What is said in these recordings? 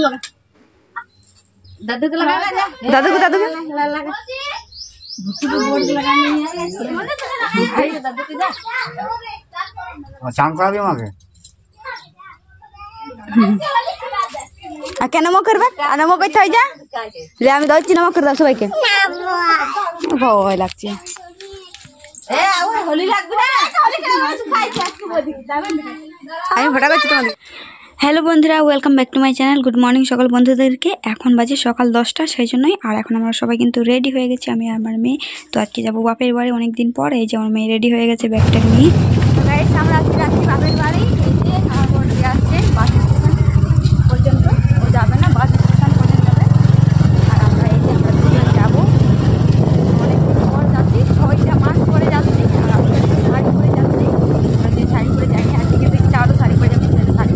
दादू को लगा दादू को दादू को চান করাবি আমাকে কেন নমো করবে আর নমো করতে হয় যা লে আমি দইছি নমো করে দাও সবাইকে ভয় লাগছে होली লাগবে না होली খাইছে আজকে বদি যাবেন আমি ফটা করছি তোমাদের। হ্যালো বন্ধুরা, welcome back to my channel. Good morning সকল বন্ধুদেরকে। এখন বাজে সকাল 10টা, সেই জন্যই আর এখন আমরা সবাই কিন্তু রেডি হয়ে গেছি, আমি আর আমার মেয়ে। তো আজকে যাবো বাপের বাড়ি অনেকদিন পর। এই যে আমার মেয়ে রেডি হয়ে গেছে ব্যাগটা নিয়ে। আমরা আজকে যাচ্ছি বাপের বাড়ি। এই যে আমার বোন আসছে বাস স্টেশন পর্যন্ত, ও যাবে না, বাস স্টেশন পর্যন্ত যাবে। আর আমরা এই যে আমরা দুজন যাবো, অনেকদিন পর যাচ্ছি, 6টা মাস পরে যাচ্ছি। আর আমরা শাড়ি পরে যাচ্ছি, আমরা যে শাড়ি পরে যাইনি, আজকে কিন্তু ইচ্ছা আরও শাড়ি পরে যাচ্ছি, শাড়ি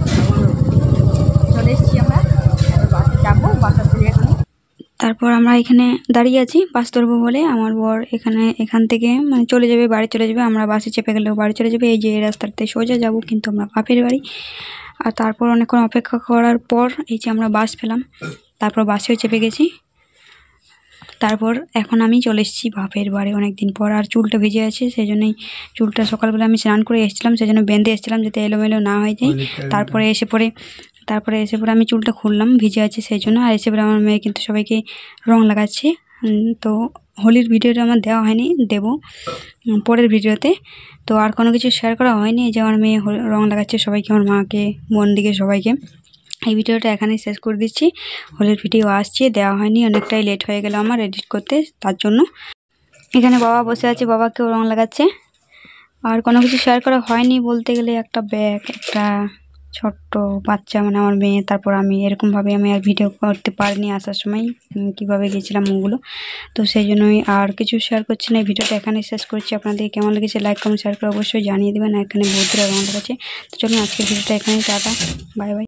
চলে এসেছি আমরা। বাসে যাবো, বাসা থেকে এখানে। তারপর আমরা এখানে দাঁড়িয়ে আছি বাস ধরবো বলে। আমার বর এখান থেকে মানে চলে যাবে, বাড়ি চলে যাবে। আমরা বাসে চেপে গেলেও বাড়ি চলে যাবে। এই যে এই রাস্তাতে সোজা যাব, কিন্তু আমরা বাপের বাড়ি। আর তারপর অনেকক্ষণ অপেক্ষা করার পর এই যে আমরা বাস পেলাম, তারপর বাসেও চেপে গেছি। তারপর এখন আমি চলে এসেছি বাপের বাড়ি অনেকদিন পর। আর চুলটা ভিজে আছে, সেই জন্যই চুলটা সকালবেলা আমি স্নান করে এসেছিলাম, সেই জন্য বেঁধে এসেছিলাম যাতে এলোমেলো না হয়ে যায়। তারপরে এসে পরে আমি চুলটা খুললাম, ভিজে আছে সেই জন্য। আর এসে পরে আমার মেয়ে কিন্তু সবাইকে রং লাগাচ্ছে। তো হোলির ভিডিওটা আমার দেওয়া হয়নি, দেব পরের ভিডিওতে। তো আর কোনো কিছু শেয়ার করা হয়নি। যে আমার মেয়ে রং লাগাচ্ছে সবাইকে, আমার মাকে, বোন দিকে সবাইকে। এই ভিডিওটা এখানেই শেষ করে দিচ্ছি। হোলির ভিডিও আসছে, দেওয়া হয়নি, অনেকটাই লেট হয়ে গেল আমার এডিট করতে, তার জন্য। এখানে বাবা বসে আছে, বাবাকেও রং লাগাচ্ছে। আর কোনো কিছু শেয়ার করা হয়নি বলতে গেলে, একটা ব্যাগ, একটা ছোট্ট বাচ্চা মানে আমার মেয়ে, তারপর আমি, এরকমভাবে আমি আর ভিডিও করতে পারিনি আসার সময়, কীভাবে গেছিলাম ওগুলো। তো সেই জন্যই আর কিছু শেয়ার করছি না। এই ভিডিওটা এখানে শেষ করছি। আপনাদের কেমন লেগেছে লাইক কমেন্ট শেয়ার করে অবশ্যই জানিয়ে দেবেন। এখানে বন্ধুরা রং লাগাচ্ছে। তো চলুন আজকের ভিডিওটা এখানেই, টাটা, বাই বাই।